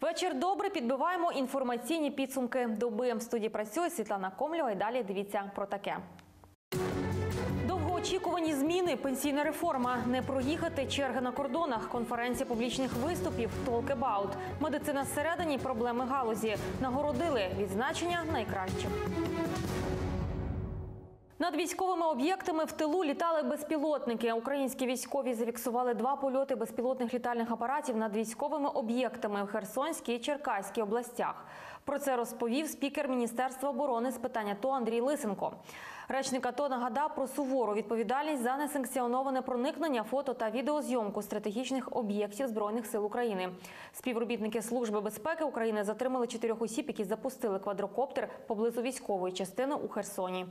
Вечір добрий. Підбиваємо інформаційні підсумки доби. В студії працює Світлана Комлєва. І далі дивіться про таке. Довгоочікувані зміни, пенсійна реформа, не проїхати, черги на кордонах, конференція публічних виступів, talk about, медицина зсередині, проблеми галузі, нагородили відзначення найкращих. Над військовими об'єктами в тилу літали безпілотники. Українські військові зафіксували 2 польоти безпілотних літальних апаратів над військовими об'єктами в Херсонській і Черкаській областях. Про це розповів спікер Міністерства оборони з питань АТО Андрій Лисенко. Речник АТО нагадав про сувору відповідальність за несанкціоноване проникнення, фото та відеозйомку стратегічних об'єктів Збройних сил України. Співробітники Служби безпеки України затримали 4 осіб, які запустили квадрокоптер поблизу військової частини у Херсоні.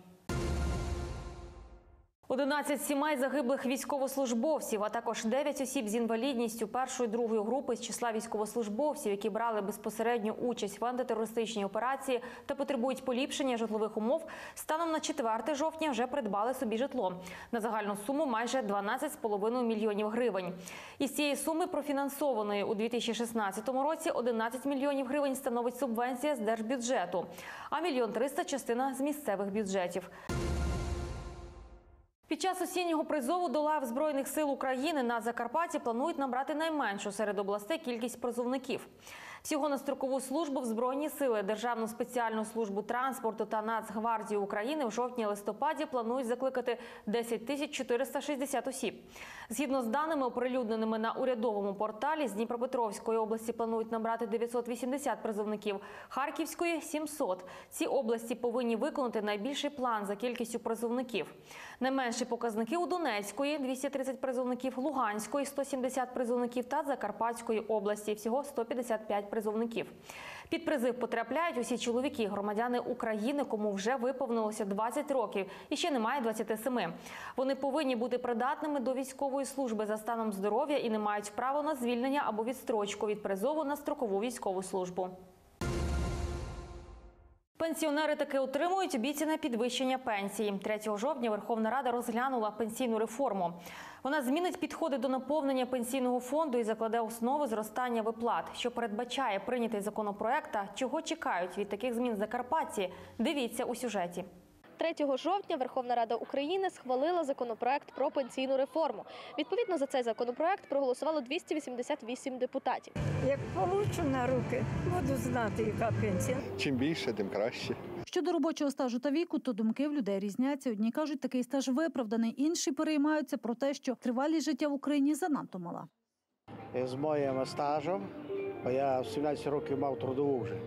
11 сімей загиблих військовослужбовців, а також 9 осіб з інвалідністю першої і другої групи з числа військовослужбовців, які брали безпосередню участь в антитерористичній операції та потребують поліпшення житлових умов, станом на 4 жовтня вже придбали собі житло. На загальну суму майже 12,5 мільйонів гривень. Із цієї суми, профінансованої у 2016 році, 11 мільйонів гривень становить субвенція з держбюджету, а 1 300 000 – частина з місцевих бюджетів. Під час осіннього призову до лав Збройних сил України на Закарпатті планують набрати найменшу серед областей кількість призовників. Всього на строкову службу в Збройні сили, Державну спеціальну службу транспорту та Нацгвардію України в жовтні-листопаді планують закликати 10 460 осіб. Згідно з даними, оприлюдненими на урядовому порталі, з Дніпропетровської області планують набрати 980 призовників, Харківської – 700. Ці області повинні виконати найбільший план за кількістю призовників. Найменші показники у Донецької – 230 призовників, Луганської – 170 призовників та Закарпатської області – всього 155 призовників. Під призив потрапляють усі чоловіки, громадяни України, кому вже виповнилося 20 років і ще немає 27. Вони повинні бути придатними до військової служби за станом здоров'я і не мають права на звільнення або відстрочку від призову на строкову військову службу. Пенсіонери таки отримують обіцяне підвищення пенсії. 3 жовтня Верховна Рада розглянула пенсійну реформу. Вона змінить підходи до наповнення пенсійного фонду і закладе основи зростання виплат. Що передбачає прийнятий законопроект та чого чекають від таких змін закарпатці, дивіться у сюжеті. 3 жовтня Верховна Рада України схвалила законопроект про пенсійну реформу. Відповідно, за цей законопроект проголосувало 288 депутатів. Як получу на руки, буду знати, яка пенсія. Чим більше, тим краще. Щодо робочого стажу та віку, то думки в людей різняться. Одні кажуть, такий стаж виправданий, інші переймаються про те, що тривалість життя в Україні занадто мала. З моїм стажем, бо я в 17 років мав трудову вже,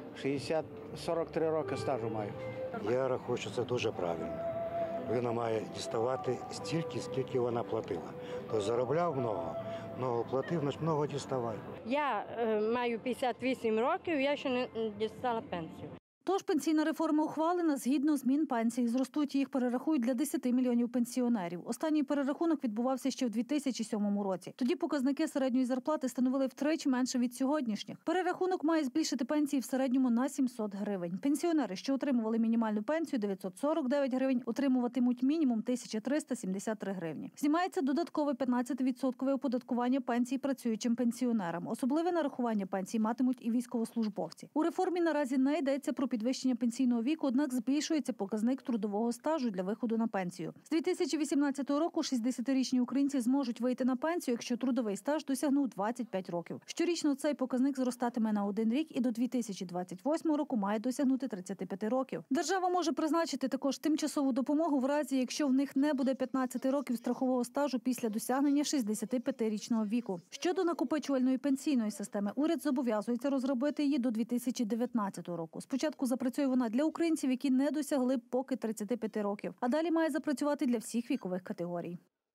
43 роки стажу маю. Я рахую, що це дуже правильно. Вона має діставати стільки, скільки вона платила. Тобто заробляв много платив, значить много діставай. Я маю 58 років, я ще не дістала пенсію. Тож пенсійна реформа ухвалена, згідно змін пенсій. Зростуть їх перерахують для 10 мільйонів пенсіонерів. Останній перерахунок відбувався ще в 2007 році. Тоді показники середньої зарплати становили втричі менше від сьогоднішніх. Перерахунок має збільшити пенсії в середньому на 700 гривень. Пенсіонери, що отримували мінімальну пенсію 949 гривень, отримуватимуть мінімум 1373 гривні. Знімається додаткове 15% оподаткування пенсій працюючим пенсіонерам. Особливе нарахування пенсій матимуть і військовослужбовці. У реформі наразі не йдеться про підвищення пенсійного віку, однак збільшується показник трудового стажу для виходу на пенсію. З 2018 року 60-річні українці зможуть вийти на пенсію, якщо трудовий стаж досягнув 25 років. Щорічно цей показник зростатиме на 1 рік і до 2028 року має досягнути 35 років. Держава може призначити також тимчасову допомогу в разі, якщо в них не буде 15 років страхового стажу після досягнення 65-річного віку. Щодо накопичувальної пенсійної системи, уряд зобов'язується розробити її до 2019 року. Спочатку запрацює вона для українців, які не досягли поки 35 років, а далі має запрацювати для всіх вікових категорій.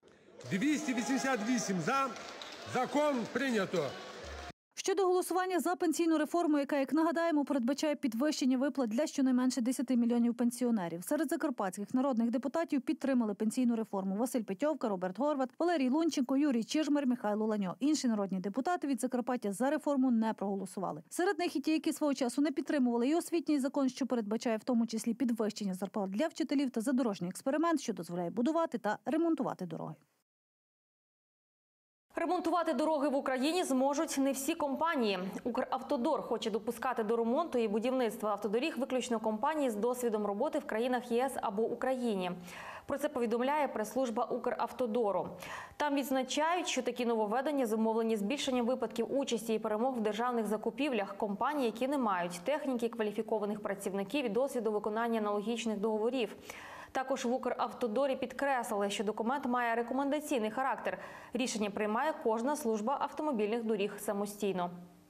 288 за. Закон прийнято. Щодо голосування за пенсійну реформу, яка, як нагадаємо, передбачає підвищення виплат для щонайменше 10 мільйонів пенсіонерів. Серед закарпатських народних депутатів підтримали пенсійну реформу Василь Петьовка, Роберт Горват, Валерій Лунченко, Юрій Чижмар, Михайло Ланьо. Інші народні депутати від Закарпаття за реформу не проголосували. Серед них і ті, які свого часу не підтримували і освітній закон, що передбачає в тому числі підвищення зарплат для вчителів, та задорожній експеримент, що дозволяє будувати та ремонтувати дороги. Ремонтувати дороги в Україні зможуть не всі компанії. Укравтодор хоче допускати до ремонту і будівництва автодоріг виключно компанії з досвідом роботи в країнах ЄС або Україні. Про це повідомляє прес-служба Укравтодору. Там відзначають, що такі нововведення зумовлені збільшенням випадків участі і перемог в державних закупівлях компаній, які не мають техніки, кваліфікованих працівників і досвіду виконання аналогічних договорів. Також в Укравтодорі підкреслили, що документ має рекомендаційний характер. Рішення приймає кожна служба автомобільних доріг самостійно.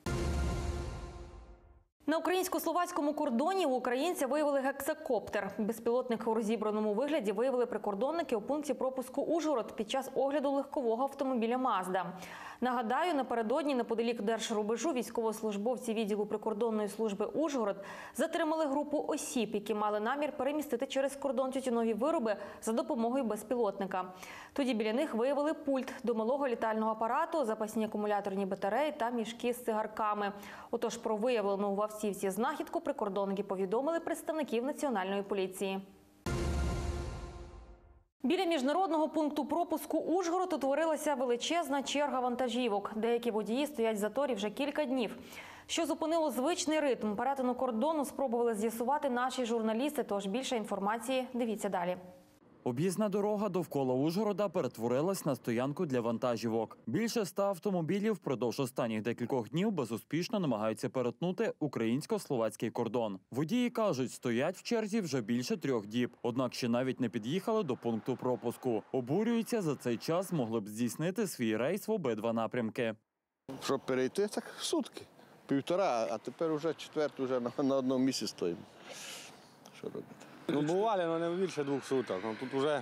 На українсько-словацькому кордоні у українця виявили гексакоптер. Безпілотник у розібраному вигляді виявили прикордонники у пункті пропуску Ужгород під час огляду легкового автомобіля «Мазда». Нагадаю, напередодні неподалік держрубежу військовослужбовці відділу прикордонної служби Ужгород затримали групу осіб, які мали намір перемістити через кордон тютюнові вироби за допомогою безпілотника. Тоді біля них виявили пульт до малого літального апарату, запасні акумуляторні батареї та мішки з цигарками. Отож, про виявлену у автівці знахідку прикордонники повідомили представників Національної поліції. Біля міжнародного пункту пропуску Ужгород утворилася величезна черга вантажівок. Деякі водії стоять в заторі вже кілька днів. Що зупинило звичний ритм перетину кордону, спробували з'ясувати наші журналісти, тож більше інформації дивіться далі. Об'їзна дорога довкола Ужгорода перетворилась на стоянку для вантажівок. Більше 100 автомобілів впродовж останніх декількох днів безуспішно намагаються перетнути українсько-словацький кордон. Водії кажуть, стоять в черзі вже більше 3 діб, однак ще навіть не під'їхали до пункту пропуску. Обурюються, за цей час могли б здійснити свій рейс в обидва напрямки. Щоб перейти, так сутки. 1,5, а тепер вже 4, вже на одному місці стоїмо. Що робити? Ну, бували, але не більше 2 суток. Ну, тут вже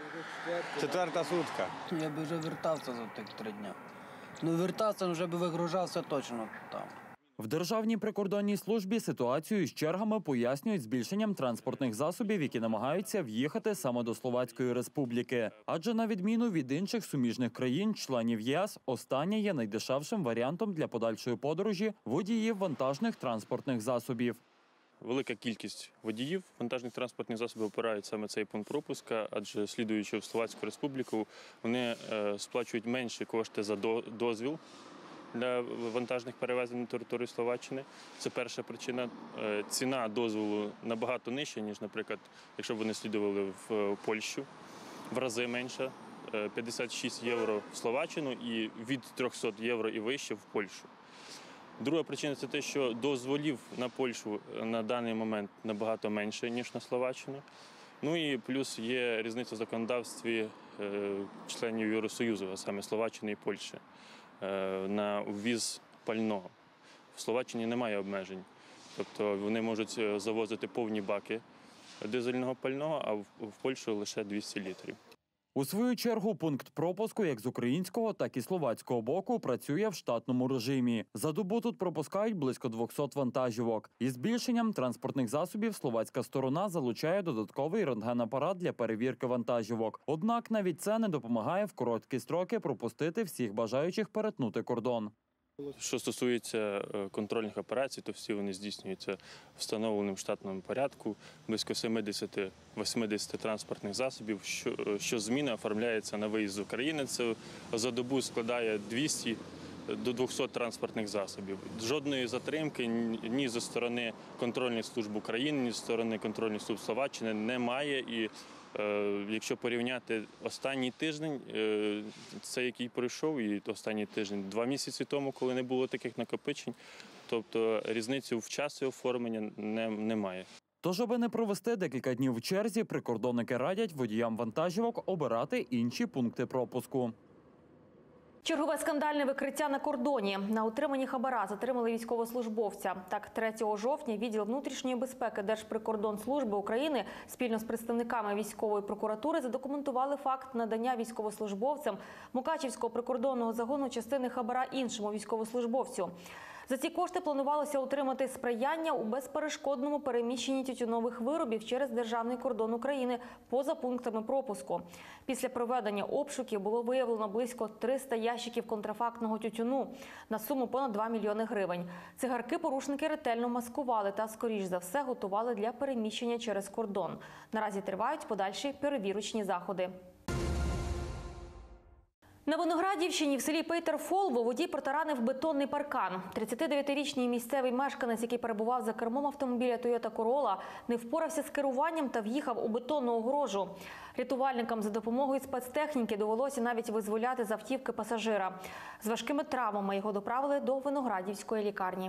4-та сутка. Я би вже вертався за тих 3 дні. Ну, вертався, вже би вигружався точно там. В Державній прикордонній службі ситуацію з чергами пояснюють збільшенням транспортних засобів, які намагаються в'їхати саме до Словацької Республіки. Адже на відміну від інших суміжних країн-членів ЄС, останнє є найдешевшим варіантом для подальшої подорожі водіїв вантажних транспортних засобів. Велика кількість водіїв вантажних транспортних засобів опирають саме цей пункт пропуска, адже слідуючи в Словацьку Республіку, вони сплачують менші кошти за дозвіл для вантажних перевезень на територію Словаччини. Це перша причина. Ціна дозволу набагато нижча, ніж, наприклад, якщо б вони слідували в Польщу, в рази менша. 56 євро в Словаччину і від 300 євро і вище в Польщу. Друга причина – це те, що дозволів на Польщу на даний момент набагато менше, ніж на Словаччину. Ну і плюс є різниця в законодавстві членів Євросоюзу, а саме Словаччини і Польщі, на ввіз пального. В Словаччині немає обмежень. Тобто вони можуть завозити повні баки дизельного пального, а в Польщу лише 200 літрів. У свою чергу пункт пропуску як з українського, так і словацького боку працює в штатному режимі. За добу тут пропускають близько 200 вантажівок. Із збільшенням транспортних засобів словацька сторона залучає додатковий рентгенапарат для перевірки вантажівок. Однак навіть це не допомагає в короткі строки пропустити всіх бажаючих перетнути кордон. Що стосується контрольних операцій, то всі вони здійснюються в встановленому штатному порядку. Близько 70-80 транспортних засобів. Щозміна оформляється на виїзд з України. Це за добу складає 200 до 200 транспортних засобів. Жодної затримки ні зі сторони контрольних служб України, ні зі сторони контрольних служб Словаччини немає. І якщо порівняти останній тиждень, це який пройшов, і останній тиждень 2 місяці тому, коли не було таких накопичень, тобто різниці в часі оформлення немає. Тож, аби не провести декілька днів в черзі, прикордонники радять водіям вантажівок обирати інші пункти пропуску. Чергове скандальне викриття на кордоні. На утриманні хабара затримали військовослужбовця. Так, 3 жовтня відділ внутрішньої безпеки Держприкордонслужби України спільно з представниками військової прокуратури задокументували факт надання військовослужбовцям Мукачівського прикордонного загону частини хабара іншому військовослужбовцю. За ці кошти планувалося отримати сприяння у безперешкодному переміщенні тютюнових виробів через державний кордон України поза пунктами пропуску. Після проведення обшуків було виявлено близько 300 ящиків контрафактного тютюну на суму понад 2 мільйони гривень. Цигарки порушники ретельно маскували та, скоріш за все, готували для переміщення через кордон. Наразі тривають подальші перевірочні заходи. На Виноградівщині в селі Пейтерфолво водій протаранив бетонний паркан. 39-річний місцевий мешканець, який перебував за кермом автомобіля Toyota Corolla, не впорався з керуванням та в'їхав у бетонну огорожу. Рятувальникам за допомогою спецтехніки довелося навіть визволяти з автівки пасажира. З важкими травмами його доправили до Виноградівської лікарні.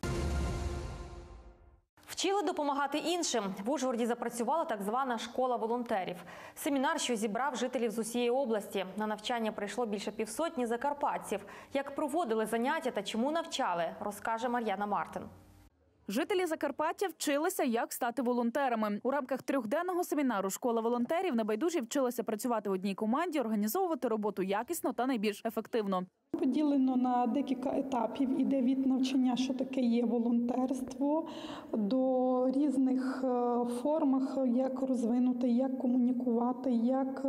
Вчили допомагати іншим. В Ужгороді запрацювала так звана школа волонтерів. Семінар, що зібрав жителів з усієї області. На навчання прийшло більше півсотні закарпатців. Як проводили заняття та чому навчали, розкаже Мар'яна Мартин. Жителі Закарпаття вчилися, як стати волонтерами. У рамках трьохденного семінару «Школа волонтерів» небайдужі вчилися працювати в одній команді, організовувати роботу якісно та найбільш ефективно. Поділено на декілька етапів. Іде від навчання, що таке є волонтерство, до різних формах, як розвинути, як комунікувати, як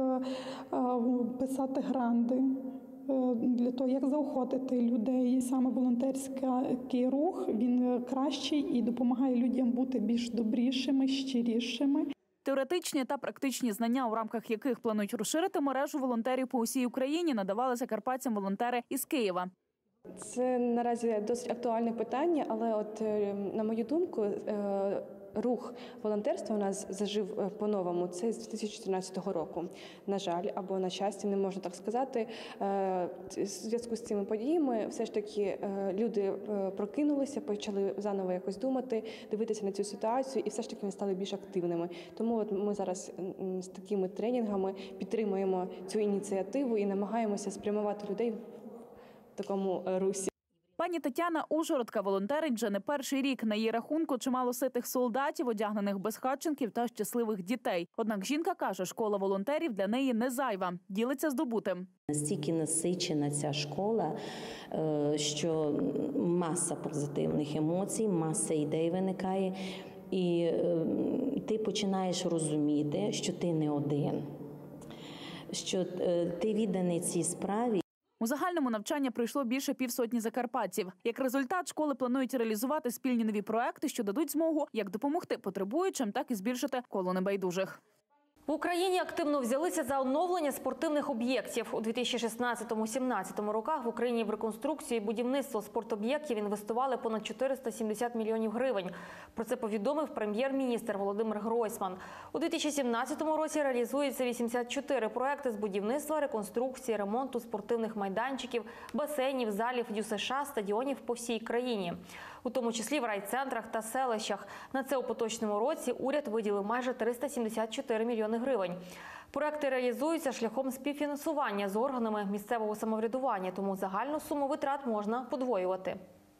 писати гранти. Для того, як заохотити людей. Саме волонтерський рух, він кращий і допомагає людям бути більш добрішими, щирішими. Теоретичні та практичні знання, у рамках яких планують розширити мережу волонтерів по усій Україні, надавали закарпатцям волонтери із Києва. Це наразі досить актуальне питання, але от, на мою думку, рух волонтерства у нас зажив по-новому. Це з 2014 року. На жаль, або на щастя, не можна так сказати. В зв'язку з цими подіями все ж таки люди прокинулися, почали заново якось думати, дивитися на цю ситуацію і все ж таки вони стали більш активними. Тому от ми зараз з такими тренінгами підтримуємо цю ініціативу і намагаємося спрямувати людей в такому русі. Пані Тетяна Ужгородка волонтерить вже не перший рік. На її рахунку чимало ситих солдатів, одягнених безхатченків та щасливих дітей. Однак жінка каже, школа волонтерів для неї не зайва. Ділиться здобутим. Настільки насичена ця школа, що маса позитивних емоцій, маса ідей виникає. І ти починаєш розуміти, що ти не один, що ти відданий цій справі. У загальному навчання пройшло більше півсотні закарпатців. Як результат, школи планують реалізувати спільні нові проекти, що дадуть змогу як допомогти потребуючим, так і збільшити коло небайдужих. В Україні активно взялися за оновлення спортивних об'єктів. У 2016-17 роках в Україні в реконструкцію і будівництво спортоб'єктів інвестували понад 470 мільйонів гривень. Про це повідомив прем'єр-міністр Володимир Гройсман. У 2017 році реалізується 84 проекти з будівництва, реконструкції, ремонту спортивних майданчиків, басейнів, залів, ДЮСШ, стадіонів по всій країні. У тому числі в райцентрах та селищах. На це у поточному році уряд виділив майже 374 мільйони гривень. Проекти реалізуються шляхом співфінансування з органами місцевого самоврядування, тому загальну суму витрат можна подвоювати.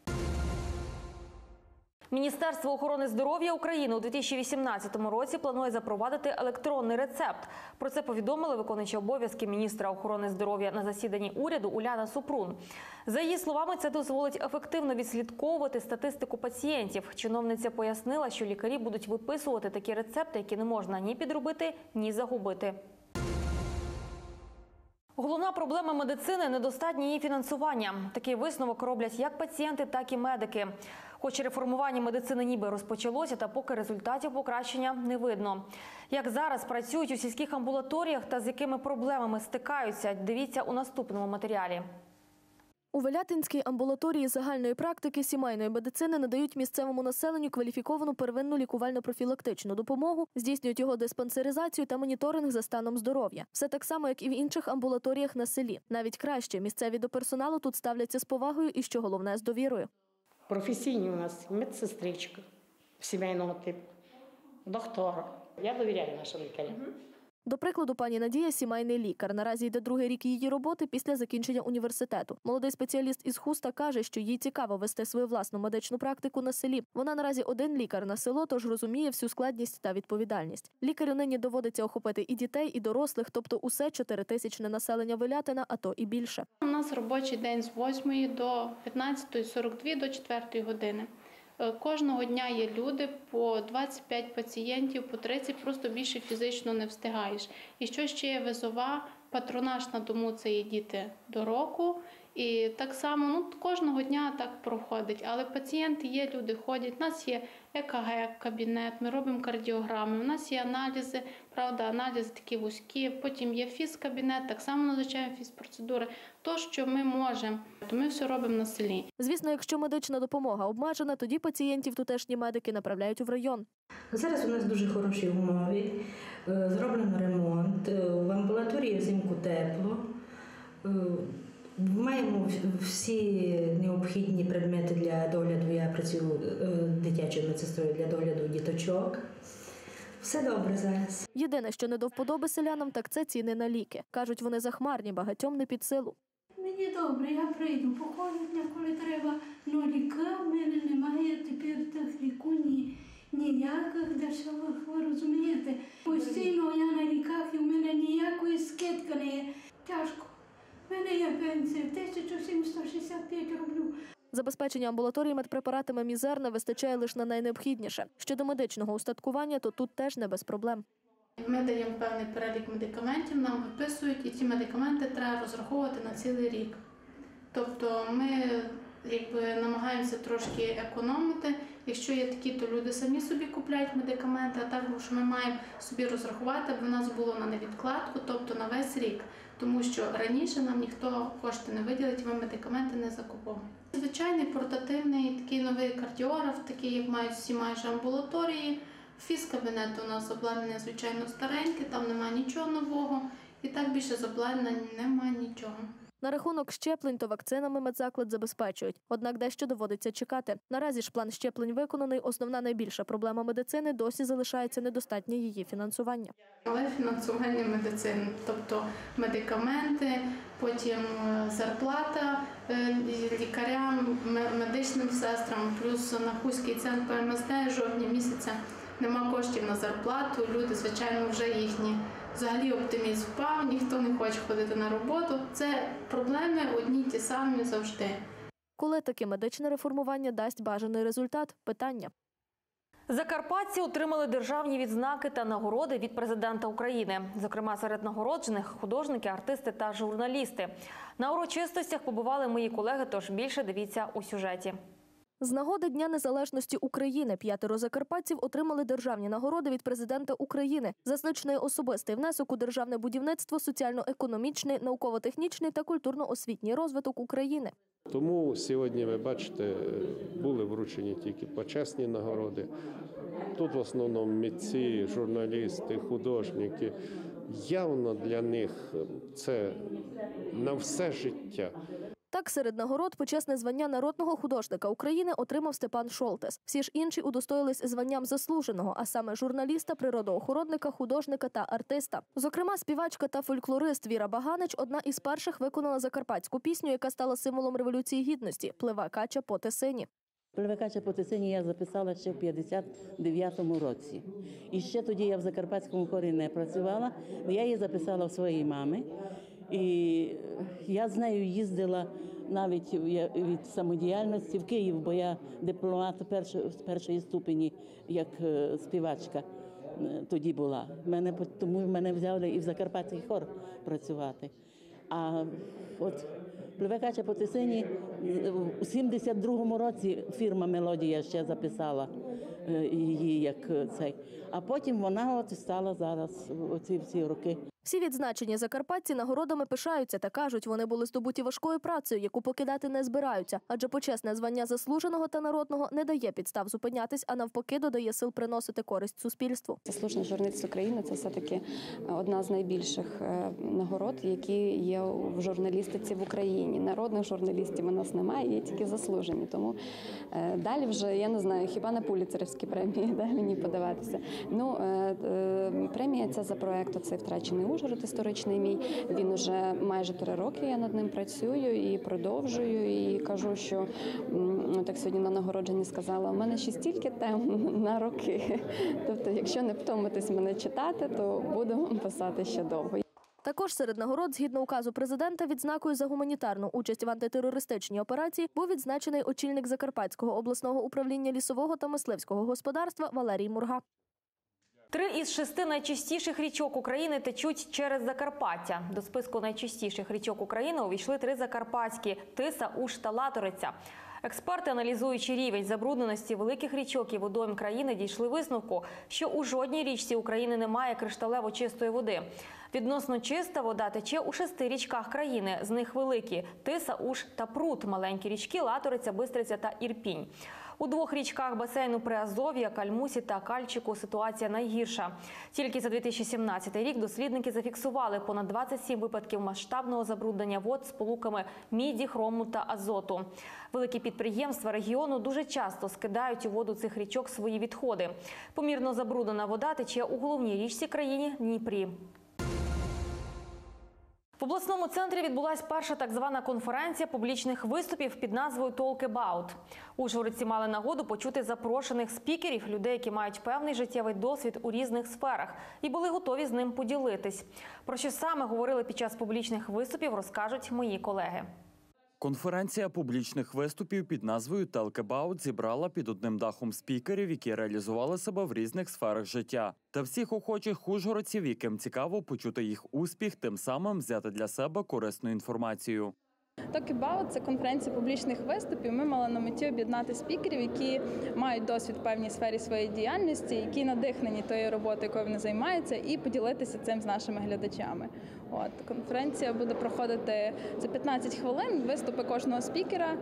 Міністерство охорони здоров'я України у 2018 році планує запровадити електронний рецепт. Про це повідомила виконуюча обов'язки міністра охорони здоров'я на засіданні уряду Уляна Супрун. За її словами, це дозволить ефективно відслідковувати статистику пацієнтів. Чиновниця пояснила, що лікарі будуть виписувати такі рецепти, які не можна ні підробити, ні загубити. Головна проблема медицини – недостатнє її фінансування. Такий висновок роблять як пацієнти, так і медики. Хоч реформування медицини ніби розпочалося, та поки результатів покращення не видно. Як зараз працюють у сільських амбулаторіях та з якими проблемами стикаються, дивіться у наступному матеріалі. У Велятинській амбулаторії загальної практики сімейної медицини надають місцевому населенню кваліфіковану первинну лікувально-профілактичну допомогу, здійснюють його диспансеризацію та моніторинг за станом здоров'я. Все так само, як і в інших амбулаторіях на селі. Навіть краще, місцеві до персоналу тут ставляться з повагою і, що головне, з довірою. Професійні у нас медсестричка сімейного типу, доктор. Я довіряю нашим лікарям. До прикладу, пані Надія – сімейний лікар. Наразі йде другий рік її роботи після закінчення університету. Молодий спеціаліст із Хуста каже, що їй цікаво вести свою власну медичну практику на селі. Вона наразі один лікар на село, тож розуміє всю складність та відповідальність. Лікарю нині доводиться охопити і дітей, і дорослих, тобто усе 4000-не населення Велятина, а то і більше. У нас робочий день з 8 до 15:42 до 4 години. Кожного дня є люди, по 25 пацієнтів, по 30, просто більше фізично не встигаєш. І що ще є визова, патронаж на дому – це є діти до року, І так само кожного дня так проходить. Але пацієнти є, люди ходять. У нас є ЕКГ-кабінет, ми робимо кардіограми, у нас є аналізи, правда, аналізи такі вузькі, потім є фізкабінет, так само назначаємо фізпроцедури. То, що ми можемо, то ми все робимо на селі. Звісно, якщо медична допомога обмежена, тоді пацієнтів тутешні медики направляють в район. Зараз у нас дуже хороші умови, зроблено ремонт, в амбулаторії взимку тепло. Маємо всі необхідні предмети для догляду. Я працюю дитячою медсестрою для догляду діточок. Все добре зараз. Єдине, що не до вподоби селянам, так це ціни на ліки. Кажуть, вони захмарні, багатьом не під силу. Мені добре, я прийду, походжу, коли треба, але ліка в мене немає тепер тих ліку ніяких дешевих, ви розумієте. Постійно я на ліках і в мене ніякої скидки не є. Тяжко. У мене є пенсія 1765 рублів. Забезпечення амбулаторії медпрепаратами мізерне, вистачає лише на найнеобхідніше. Щодо медичного устаткування, то тут теж не без проблем. Ми даємо певний перелік медикаментів, нам виписують, і ці медикаменти треба розраховувати на цілий рік. Тобто ми намагаємося трошки економити. Якщо є такі, то люди самі собі купляють медикаменти, а також ми маємо собі розрахувати, аби в нас було на невідкладку, тобто на весь рік. Тому що раніше нам ніхто кошти не виділить, ми медикаменти не закуповуємо. Звичайний портативний такий новий кардіограф, такий, як мають всі майже амбулаторії. Фізкабінет у нас обладнання, звичайно, стареньке, там немає нічого нового. І так більше з обладнання немає нічого. На рахунок щеплень, то вакцинами медзаклад забезпечують. Однак дещо доводиться чекати. Наразі ж план щеплень виконаний, основна найбільша проблема медицини досі залишається недостатнє її фінансування. Але фінансування медицини, тобто медикаменти, потім зарплата лікарям, медичним сестрам, плюс на Хуський центр ПМСД жовтні місяця нема коштів на зарплату, люди, звичайно, вже їхні. Взагалі оптимізм впав, ніхто не хоче ходити на роботу. Це проблеми одні ті самі завжди. Коли таке медичне реформування дасть бажаний результат – питання. Закарпатці отримали державні відзнаки та нагороди від президента України. Зокрема, серед нагороджених – художники, артисти та журналісти. На урочистостях побували мої колеги, тож більше дивіться у сюжеті. З нагоди Дня незалежності України 5 закарпатців отримали державні нагороди від президента України за значний особистий внесок у державне будівництво, соціально-економічний, науково-технічний та культурно-освітній розвиток України. Тому сьогодні, ви бачите, були вручені тільки почесні нагороди. Тут в основному митці, журналісти, художники. Явно для них це на все життя. Так, серед нагород почесне звання народного художника України отримав Степан Шолтес. Всі ж інші удостоїлись званням заслуженого, а саме журналіста, природоохоронника, художника та артиста. Зокрема, співачка та фольклорист Віра Баганич одна із перших виконала закарпатську пісню, яка стала символом Революції Гідності – «Пливе кача по Тисині». «Пливе кача по Тисині» я записала ще в 59-му році. І ще тоді я в закарпатському хорі не працювала, я її записала в своїй мами. І я з нею їздила навіть від самодіяльності в Київ, бо я дипломат з першої ступені, як співачка тоді була. Тому мене взяли і в закарпатський хор працювати. А от «Пливе кача по Тисині» у 72-му році фірма «Мелодія» ще записала її як цей. А потім вона от стала зараз оці всі роки. Всі відзначені закарпатці нагородами пишаються та кажуть, вони були здобуті важкою працею, яку покидати не збираються. Адже почесне звання заслуженого та народного не дає підстав зупинятись, а навпаки додає сил приносити користь суспільству. Заслужений журналіст України – це все-таки одна з найбільших нагород, які є в журналістиці в Україні. Народних журналістів у нас немає, є тільки заслужені. Тому далі вже, я не знаю, хіба на Пуліцерівські премії мені подаватися. Премія ця за проєкт «Оцей втрачений Ужгород» історичний мій. Він уже майже 3 роки, я над ним працюю і продовжую. І кажу, що так сьогодні на нагородженні сказала, у мене ще стільки тем на роки. Тобто, якщо не втомитись мене читати, то буду вам писати ще довго. Також серед нагород, згідно указу президента, відзнакою за гуманітарну участь в антитерористичній операції був відзначений очільник Закарпатського обласного управління лісового та мисливського господарства Валерій Мурга. 3 із 6 найчистіших річок України течуть через Закарпаття. До списку найчистіших річок України увійшли 3 закарпатські – Тиса, Уж та Латориця. Експерти, аналізуючи рівень забрудненості великих річок і водойм країни, дійшли висновку, що у жодній річці України немає кришталево чистої води. Відносно чиста вода тече у 6 річках країни. З них великі – Тиса, Уж та Прут, маленькі річки – Латориця, Бистриця та Ірпінь. У 2 річках басейну Приазов'я, Кальмусі та Кальчику ситуація найгірша. Тільки за 2017 рік дослідники зафіксували понад 27 випадків масштабного забруднення вод сполуками міді, хрому та азоту. Великі підприємства регіону дуже часто скидають у воду цих річок свої відходи. Помірно забруднена вода тече у головній річці країни – Дніпрі. В обласному центрі відбулася перша так звана конференція публічних виступів під назвою «Talk About». Ужгородці мали нагоду почути запрошених спікерів, людей, які мають певний життєвий досвід у різних сферах, і були готові з ним поділитись. Про що саме говорили під час публічних виступів, розкажуть мої колеги. Конференція публічних виступів під назвою «Talk About» зібрала під одним дахом спікерів, які реалізували себе в різних сферах життя. Та всіх охочих ужгородців, яким цікаво почути їх успіх, тим самим взяти для себе корисну інформацію. Talk About – це конференція публічних виступів. Ми мали на меті об'єднати спікерів, які мають досвід в певній сфері своєї діяльності, які надихнені тією роботою, якою вони займаються, і поділитися цим з нашими глядачами. Конференція буде проходити за 15 хвилин, виступи кожного спікера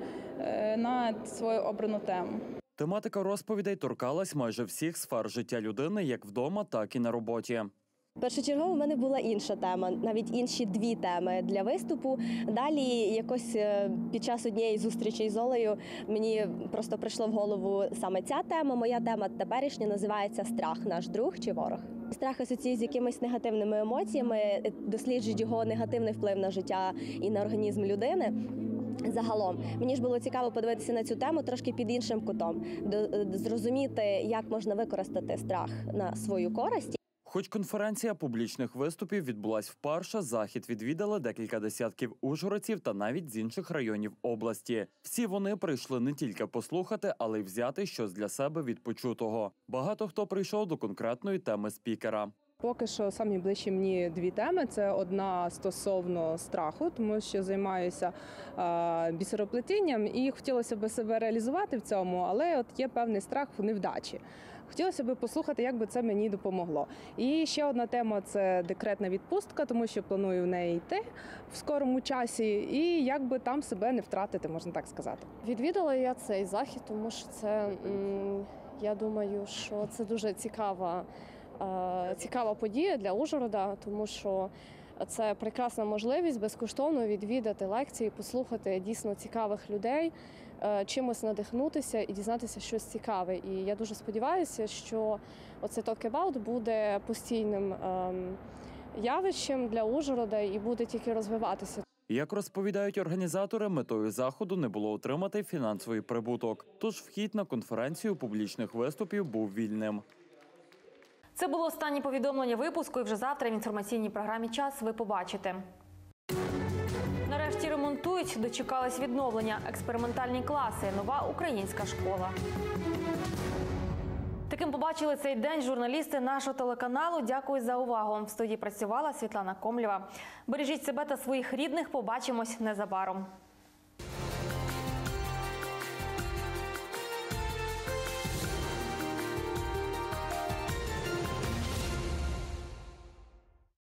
на свою обрану тему. Тематика розповідей торкалась майже всіх сфер життя людини, як вдома, так і на роботі. Першочергово в мене була інша тема, навіть інші 2 теми для виступу. Далі якось під час однієї зустрічі з Олею мені просто прийшло в голову саме ця тема. Моя тема теперішня називається «Страх – наш друг чи ворог?». Страх асоціює з якимись негативними емоціями, досліджують його негативний вплив на життя і на організм людини. Загалом, мені ж було цікаво подивитися на цю тему трошки під іншим кутом, зрозуміти, як можна використати страх на свою користь. Хоч конференція публічних виступів відбулась вперше, захід відвідали декілька десятків ужгородців та навіть з інших районів області. Всі вони прийшли не тільки послухати, але й взяти щось для себе від почутого. Багато хто прийшов до конкретної теми спікера. Поки що самі ближчі мені 2 теми. Це одна стосовно страху, тому що займаюся бісероплетінням і хотілося б себе реалізувати в цьому, але є певний страх в невдачі. Хотілося б послухати, як би це мені допомогло. І ще одна тема – це декретна відпустка, тому що планую в неї йти в скорому часі, і як би там себе не втратити, можна так сказати. Відвідала я цей захід, тому що це, я думаю, що це дуже цікава подія для Ужгорода, тому що це прекрасна можливість безкоштовно відвідати лекції, послухати дійсно цікавих людей, чимось надихнутися і дізнатися щось цікаве. І я дуже сподіваюся, що оце Talk About буде постійним явищем для Ужгорода і буде тільки розвиватися. Як розповідають організатори, метою заходу не було отримати фінансовий прибуток. Тож вхід на конференцію публічних виступів був вільним. Це було останнє повідомлення випуску, і вже завтра в інформаційній програмі «Час» ви побачите. Нарешті ремонтують, дочекались відновлення. Експериментальні класи, нова українська школа. Таким побачили цей день журналісти нашого телеканалу. Дякую за увагу. В студії працювала Світлана Комлєва. Бережіть себе та своїх рідних. Побачимось незабаром.